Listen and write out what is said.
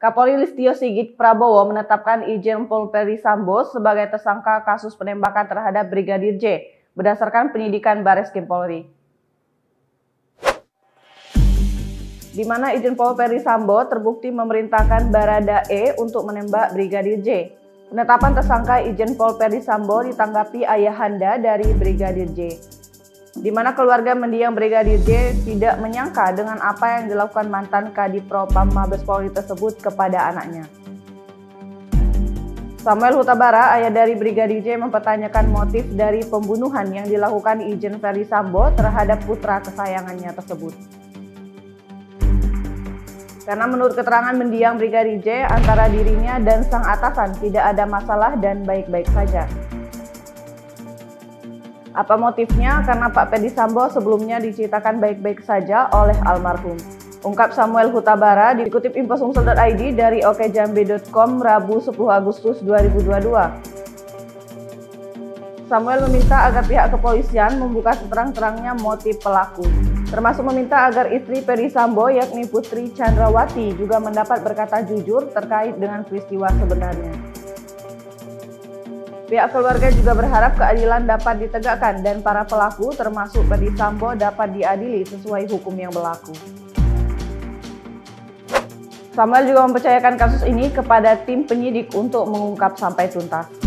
Kapolri Listio Sigit Prabowo menetapkan Irjen Pol Ferdisambo sebagai tersangka kasus penembakan terhadap Brigadir J berdasarkan penyidikan Bareskrim Polri. Di mana Irjen Pol Ferdisambo terbukti memerintahkan Baradae untuk menembak Brigadir J. Penetapan tersangka Irjen Pol Ferdisambo ditanggapi ayahanda dari Brigadir J, di mana keluarga mendiang Brigadir J tidak menyangka dengan apa yang dilakukan mantan Kadipropam Mabes Polri tersebut kepada anaknya. Samuel Huta Barat, ayah dari Brigadir J, mempertanyakan motif dari pembunuhan yang dilakukan Irjen Ferdisambo terhadap putra kesayangannya tersebut. Karena menurut keterangan mendiang Brigadir J, antara dirinya dan sang atasan tidak ada masalah dan baik-baik saja. Apa motifnya? Karena Pak Ferdisambo sebelumnya diceritakan baik-baik saja oleh almarhum. Ungkap Samuel Huta Barat, dikutip infosumsel.id dari okjambe.com Rabu 10 Agustus 2022. Samuel meminta agar pihak kepolisian membuka seterang-terangnya motif pelaku, termasuk meminta agar istri Ferdisambo yakni Putri Chandrawati juga mendapat berkata jujur terkait dengan peristiwa sebenarnya. Pihak keluarga juga berharap keadilan dapat ditegakkan dan para pelaku termasuk Ferdisambo dapat diadili sesuai hukum yang berlaku. Samuel juga mempercayakan kasus ini kepada tim penyidik untuk mengungkap sampai tuntas.